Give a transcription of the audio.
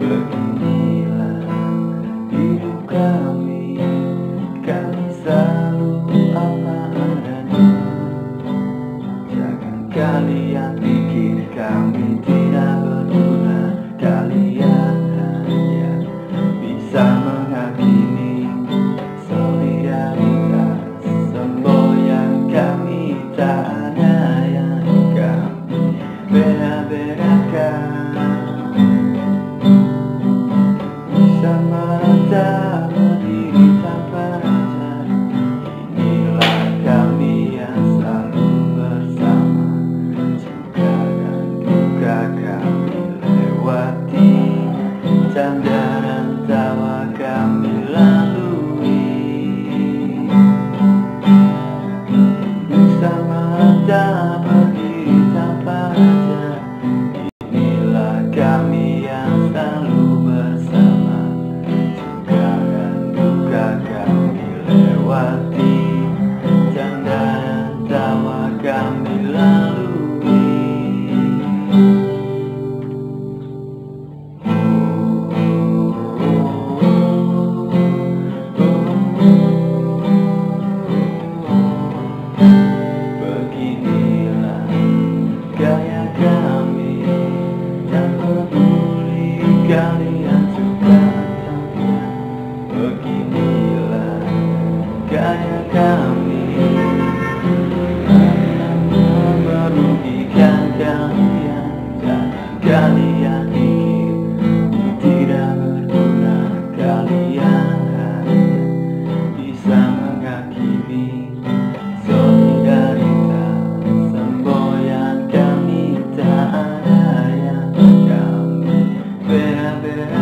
Beginilah hidup kami, kami selalu apa adanya. Jangan kalian pikir kami tidak berguna. Kalian hanya bisa menghakimi solidaritas semboyan. Kami tak ada yang kami beda-bedakan. Sama tak berdiri tanpa raja. Inilah kami yang selalu bersama. Suka dan duka kami lewati. Canda dan tawa kami lalui. Sama tak berdiri tanpa raja. Inilah kami yang selalu bersama. Lewati canda dan tawa kami lalui. Beginilah gaya kami, tak peduli kalian suka atau tidak. Beginilah gaya kami, merugikan kalian. Jangan kalian pikir tidak berguna. Kalian hanya bisa menghakimi solidaritas semboyan. Kami tak ada yang kami beda-beda.